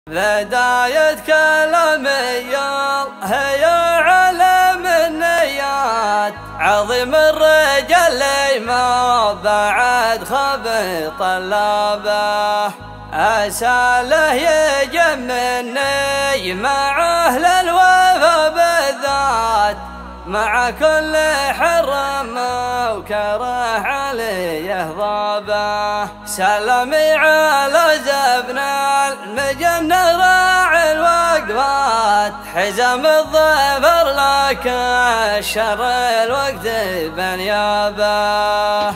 بداية كلامي هي علم النيات، عظيم الرجال ما بعد خاب طلابه، أساله يجمعني مع أهل الوفا بالذات، مع كل حرم وكره عليه ضابه. سلامي على زبن المجن راعي الوقفات، حزام الظفر لك الشر الوقت بنيابه.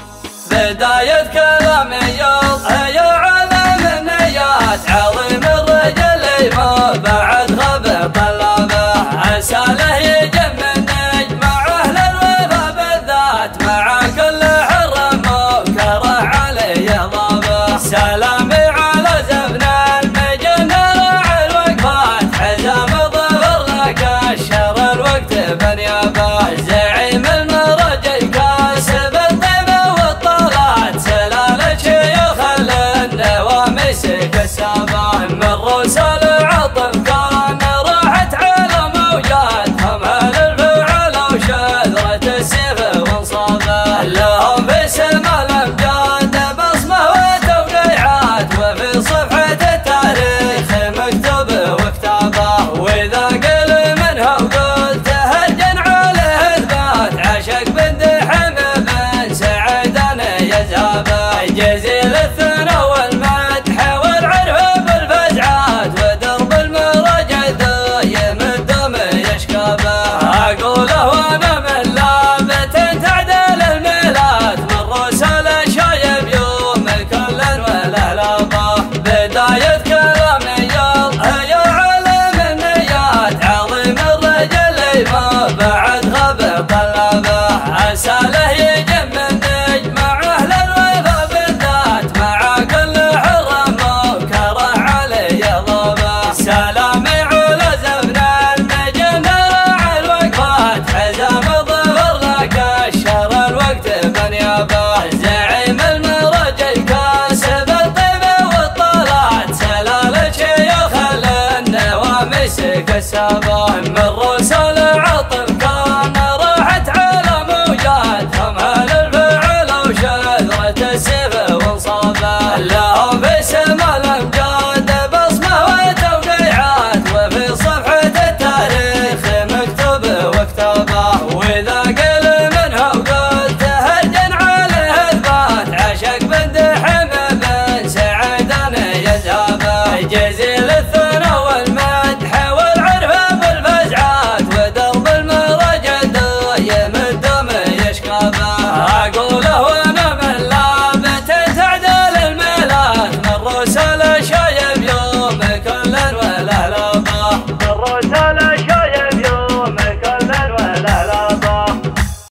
بداية كلامي هي علم النيات، عظيم الرجل ما بعد غاب طلابه، أساله يجمعني مع أهل الوفا بالذات، مع كل حرم وكره عليه ضابه. سلامي على زبن المجن راعي الوقفات، حزام الظفر لك الشر الوقت بنيابه. زعيم المرجي كاسب الطيب والطلات، سلالة شيوخ النواميس كسابه، من رسل عطف كان راحت على موجاتهم، على الفعل وشذرة السيف وانصابه. لهم في سما الامجاد بصمه وتوقيعات، وفي صفحة التاريخ مكتوب وكتابه. واذا قل منها وقلت هجن عليه اثبات، عشق بنت حمد بن سعد يذهبه. جزيل الثنى والمدح والعرف بالفزعات، ودرب المرجد يمدهم يشكابه. اقوله وانا من لابت تعدل الميلاد، من رسل شايب يوم كل والاهلابه. بداية كلامي هي علم النيات، عظيم الرجل ما بعد غاب طلابه، أساله يجمعني مع أهل الوفا بالذات، مع كل حرم وكره عليه ضابه. سلامي على زبن المجن راعي الوقفات، حزام الظفر لك الشر الوقت بنيابه. زعيم المرجي كاسب الطيب والطلات، سلالة شيوخ النواميس كسابه، من